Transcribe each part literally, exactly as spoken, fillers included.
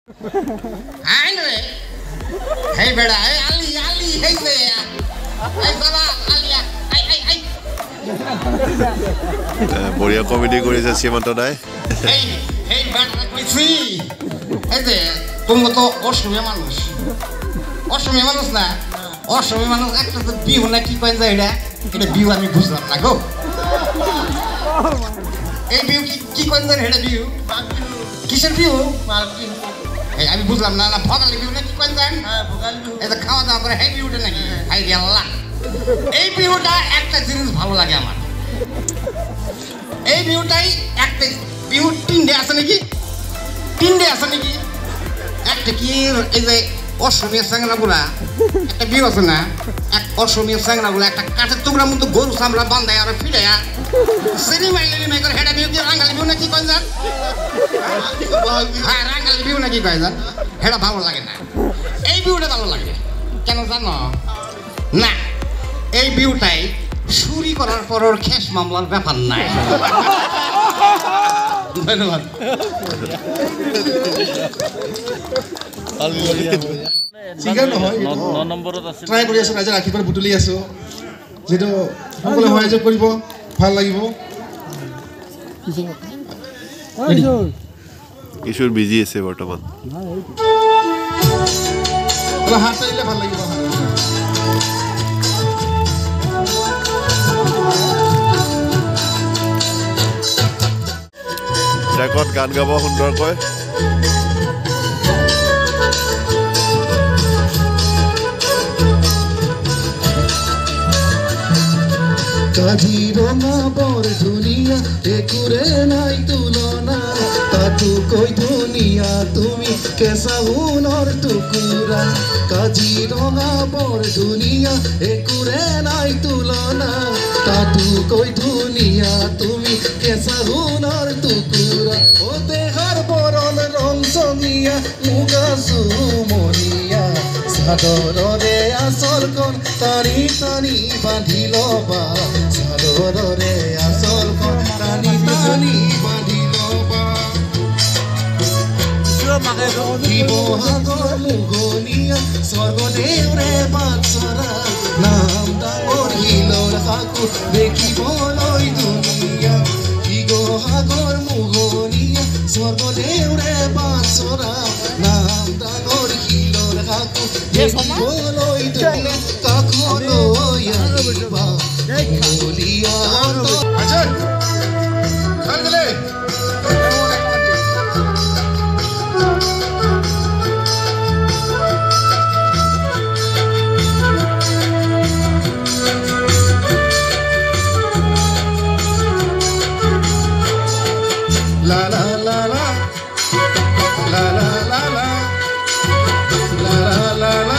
আই রে হেই বেড়া এই আলি আলি হেই রে এই বাবা আলিয়া আই আই আই বড়িয়া কমেডি করেছে সীমান্ত দাই এই হেই বেড়া কইছি এই যে তুমি তো অসমীয়া মানুষ অসমীয়া মানুষ না অসমীয়া মানুষ একটা তো বিহু না কি কয় যায় এটা এটা বিহু আমি বুঝলাম না গো এই বিহু কি কি কয় যায় এটা বিহু কিসের বিহু মালকিন এই আমি বুঝলাম না না ভোগালী বিহু না কি কয় যায় হ্যাঁ ভোগালী বিহু এটা খাওয়া দাওয়া করে এই বিহুটা নাকি হাই রে আল্লাহ এই বিহুটা একটা জিনিস ভালো লাগে আমার এই বিহুটাই একটা বিহু তিনটে আছে নাকি তিনটে আছে নাকি একটা কি এই যে অসমীয়া স্যাংরাগুলা একটা বিহু আছে না এক অসমীয়া স্যাংরাগুলা একটা কাঠের টুকরার মধ্যে গরু চামড়া বান্ধায় আর ফিরাইয়া সিনি মাইলি মাই করে হেটা বিহু কি রাঙ্গালি বিহু না কি কয় যান হ্যাঁ রাঙ্গালি বিহু না কি কয় যান হেটা ভালো লাগে না এই বিহুটা ভালো লাগে কেন জানো না এই বিহুটাই চুরি করার পর ওর খেস মামলার ব্যাপার নাই ধন্যবাদ চিকাৰ নহয় ট্ৰাই কৰি আছোঁ ৰাইজে ৰাখিবলৈ বুটলি আছোঁ যিহেতু সকলোৱে সহায় কৰিব ভাল লাগিব কিশোৰ বিজি আছে বৰ্তমান হাত আহিলে ভাল লাগিব ট্ৰেকত গান গাব সুন্দৰকৈ কাজিৰঙা বৰ ধুনীয়া একোৰে নাই তুলনা তাতোকৈ ধুনীয়া তুমি কেঁচা সোণৰ টুকুৰা কাজিৰঙা বৰ ধুনীয়া একোৰে নাই তুলনা তাতোকৈ ধুনীয়া তুমি কেঁচা সোণৰ টুকুৰা অ দেহৰ বৰণ ৰং চঙীয়া মুগা চুমনীয়া চাদৰৰে আচলখন টানি টানি বান্ধি ল'বা চাদৰৰে আচলখন টানি টানি বান্ধি ল'বা শিৱসাগৰ মুগনীয়া স্বৰ্গদেউৰে বাটচৰা নাম ডাঙৰ শিলৰ সাকু দেখিবলৈ ধুনীয়া শিৱসাগৰ মুগনীয়া স্বৰ্গদেউৰে বাটচৰা নাম ডাঙৰ শিলৰ সাকু দেখিবলৈ ধুনীয়া কাষলৈ আহিবা কলীয়া আচ্ছা খাল গলে La la la la La la la la La la la la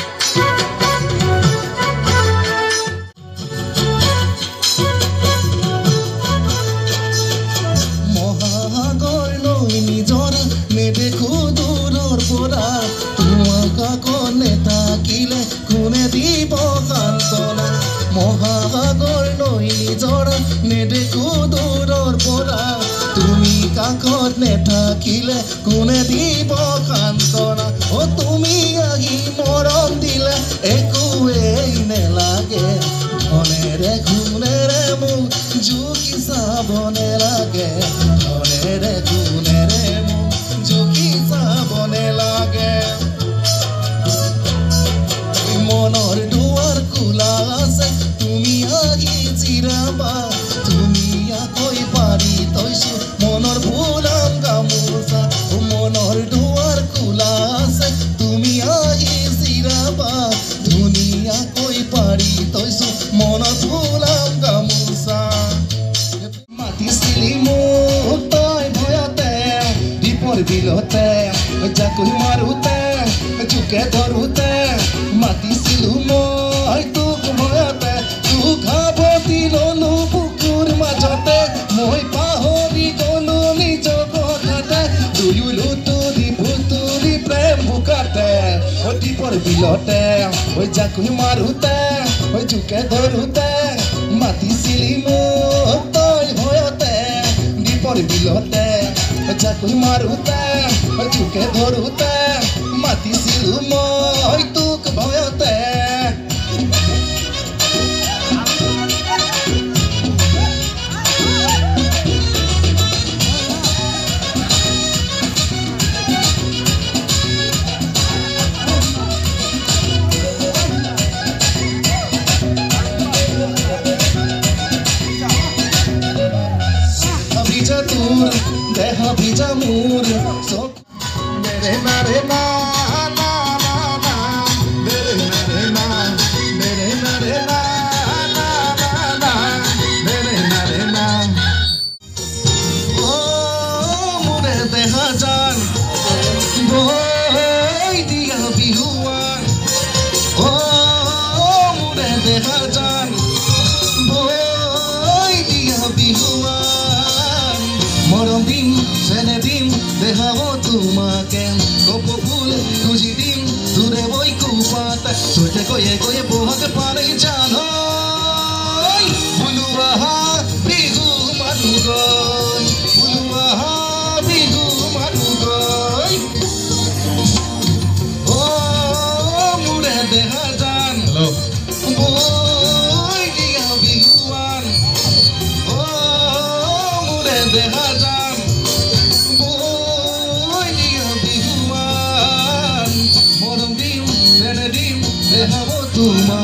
মহাসাগৰ লৈ নিজৰ নেদেখো দূৰৰ পৰা তোমাক আকৌ নেথাকিলে কোনে দিব সান্তনা মহাসাগৰ লৈ নিজৰ নেদেখো দূৰৰ পৰা তুমি কাষত নেথাকিলে কোনে দিব সান্তনা অ তুমি আহি মৰম দিলে একোৱেই নেলাগে ধনেৰে গুণেৰে মোক জুকি চাব নেলাগে ধনেৰে গুণেৰে মোক জুকি চাব নেলাগে মনৰ দুৱাৰ খোলা আছে তুমি আহি জিৰাবা ধুনীয়াকৈ পাৰি থৈছো মনৰ ভোলাম গামোচা মনৰ দুৱাৰ খোলা আছে তুমি আহি জিৰাবা ধুনীয়াকৈ পাৰি থৈছো মনত ভোলাম গামোচা মাতিছিলি মোক তই ভয়তে দীপৰ বিলতে জাকৈ মাৰোতে জোকে ধৰোতে মাতিছিলো মই তোক ভয়তে তোক সাৱটি ললো বুকুৰ মাজতে মই পাহৰি গলো নিজ কথাতে দুয়ো লুতুৰি ভুতুৰি প্ৰেম বোকাতে দীপৰ বিলতে জাকৈ মাৰোতে জোকে ধৰোতে মাতিছিলি মোক তই ভয়তে দীপৰ বিলতে জাকৈ মাৰোতে জোকে ধৰোতে মাতিছিলো মই তোক ভয়তে deha bija moor so mere na re na na na na mere na re na mere na re na na na na mere na re na oh mure deha jan boy diya bihuan oh mure deha jan boy diya bihuan মরম দিম সেনে দিম দেখাব তোমাকে কপো ফুল খুঁজি দিম দূরে বই কুপাতে চোটে কয়ে কয়ে বহাগ পারে জানো বুলুয়াহা বিহু মানু গই বুলুয়াহা বিহু মানু গই ও মুরে দেখা যান বই দিয়া বিহুয়ান ও মুরে দেখা Tuma